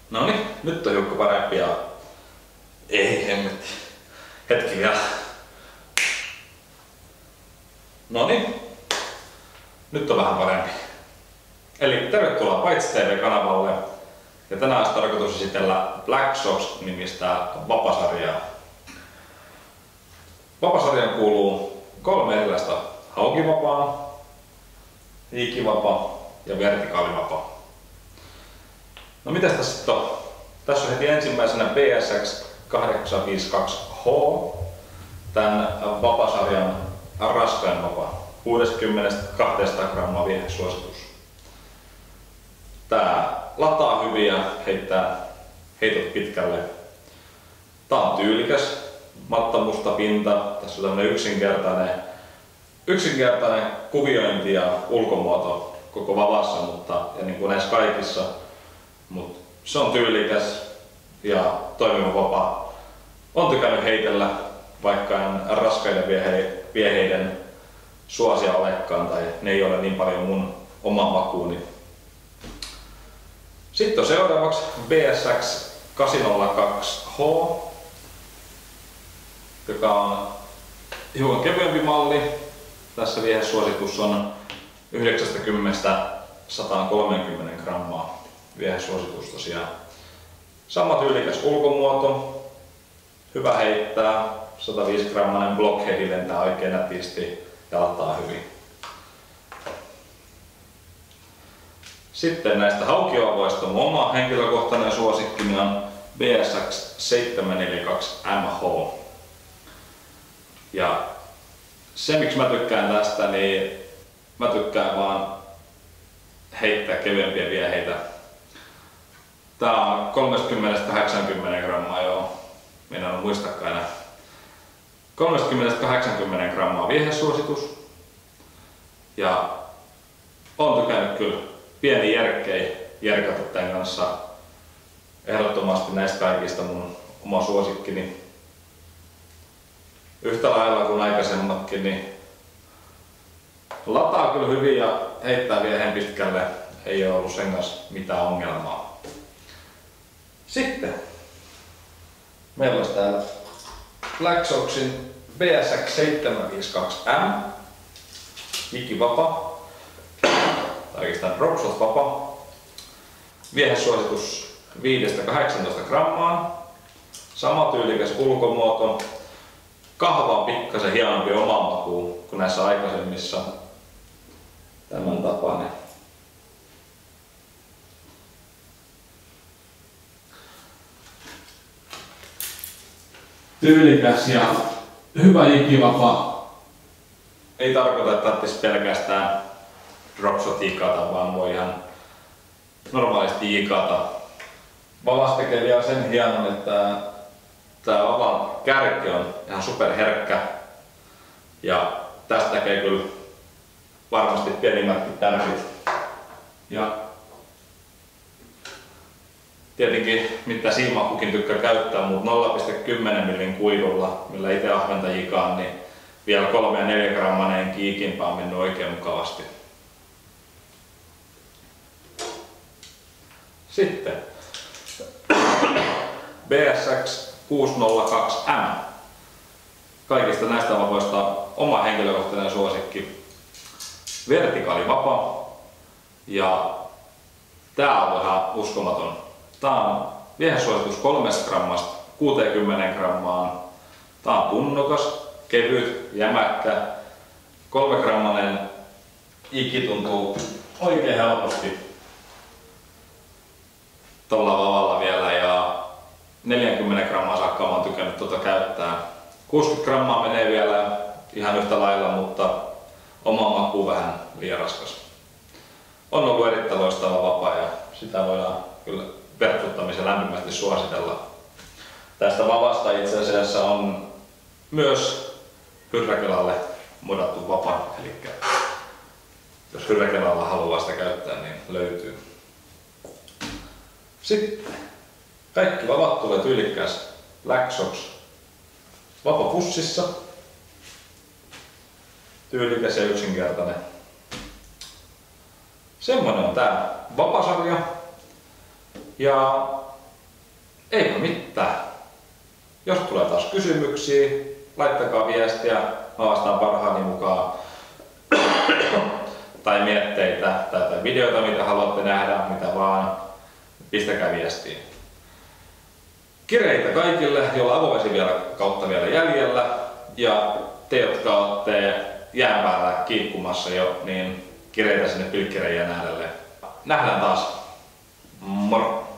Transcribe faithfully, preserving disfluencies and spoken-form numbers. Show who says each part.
Speaker 1: No niin, nyt on hiukka parempi ja... Ei hemmetti. Hetki vielä. No niin. Nyt on vähän parempi. Eli tervetuloa Paitsi T V-kanavalle. Ja tänään olisi tarkoitus esitellä Black Sox-nimistä vapasarjaa. Vapasarjaan kuuluu kolme erilaista haukivapaa, hiikivapaa ja vertikaalivapaa. No mitäs tässä sitten on? Tässä on heti ensimmäisenä B S X kahdeksan viisi kaksi H, tämän vapasarjan raskain vapaa, kuusikymmentä kaksisataa grammaa viehesuositus. Tää lataa hyvin ja heittää heitot pitkälle. Tää on tyylikäs, mattamusta pinta. Tässä on tämmönen yksinkertainen, yksinkertainen kuviointi ja ulkomuoto koko vavassa, mutta ja niin kuin näissä kaikissa. Mut se on tyylikäs ja toimiva vapaa. On tykännyt heitellä, vaikka en raskaiden vieheiden suosia olekaan tai ne ei ole niin paljon mun oma makuuni. Sitten on seuraavaksi B S X kahdeksan nolla kaksi H, joka on hiukan kevyempi malli. Tässä viehesuositus on yhdeksänkymmentä sata kolmekymmentä grammaa viehesuositus tosiaan. Sama tyylikäs ulkomuoto, hyvä heittää, sata viisi grammanen blockhead lentää oikein nätisti ja lataa hyvin. Sitten näistä haukiovavoista mun oma henkilökohtainen suosikkini on B S X seitsemän neljä kaksi M H. Ja se miksi mä tykkään tästä, niin mä tykkään vaan heittää kevyempiä vieheitä. Tää on kolmekymmentä kahdeksankymmentä grammaa, joo. Minä en muistakaan enää. kolmekymmentä kahdeksankymmentä grammaa viehesuositus. Ja on tykännyt kyllä pieni järkkei järkätä tämän kanssa. Ehdottomasti näistä kaikista mun oma suosikkini. Yhtä lailla kuin aikaisemmatkin, niin lataa kyllä hyvin ja heittää viehen pitkälle. Ei ole ollut sen kanssa mitään ongelmaa. Sitten meillä olisi täällä Black Soxin B S X seitsemän viisi kaksi M, hikivapa, tai oikeastaan dropshot vapa, viehesuositus viidestä kahdeksaantoista grammaan, sama tyylikäs ulkomuoto, kahva on pikkasen hienompi omaan makuun kuin näissä aikaisemmissa, tämän tapainen. Tyylikäs ja hyvä hikivapa. Ei tarkoita, että tarvitsisi pelkästään dropshot jikata, vaan voi ihan normaalisti jikata. Vavas tekee vielä sen hienon, että tää vavan kärki on ihan superherkkä. Ja tästä tekee kyllä varmasti pienimmätkin tärkit. Ja tietenkin mitä siinä kukin tykkää käyttää, mutta nolla pilkku kymmenen millin kuidulla, millä itse ahventa jikaan, niin vielä kolme ja neljä grammaneen kiikimpää on mennyt oikein mukavasti. Sitten B S X kuusi nolla kaksi M. Kaikista näistä vavoista oma henkilökohtainen suosikki. Vertikaalivapa. Ja tää on ihan uskomaton. Tää on viehesuositus kolmesta grammasta kuuteenkymmeneen grammaan. Tää on punnokas, kevyt, jämäkkä. kolme grammanen iki tuntuu oikein helposti tuolla vavalla vielä ja neljäkymmentä grammaa saakka mä oon tykännyt tuota käyttää. kuusikymmentä grammaa menee vielä ihan yhtä lailla, mutta oma maku vähän liian raskas. On ollut erittäin loistava vapaa ja sitä voidaan kyllä verkottamisen lämpimästi suositella. Tästä vavasta itse asiassa on myös Hyrräkelalle modattu vapaa, eli jos Hyrräkelalla haluaa sitä käyttää, niin löytyy. Sitten kaikki vavat tulee tyylikkääs Black Sox vapapussissa. Tyylikäs ja yksinkertainen. Semmonen on tää vapasarja. Ja Eipä mitään. Jos tulee taas kysymyksiä, laittakaa viestiä, mä vastaan parhaani mukaan. Tai mietteitä tai, tai videoita, mitä haluatte nähdä, mitä vaan, pistäkää viestiä. Kireitä kaikille, joilla avovesi vielä kautta vielä jäljellä, ja te, jotka olette jään päällä kiikkumassa jo, niin kireitä sinne pilkkireijän äärelle. Nähdään taas. Moro!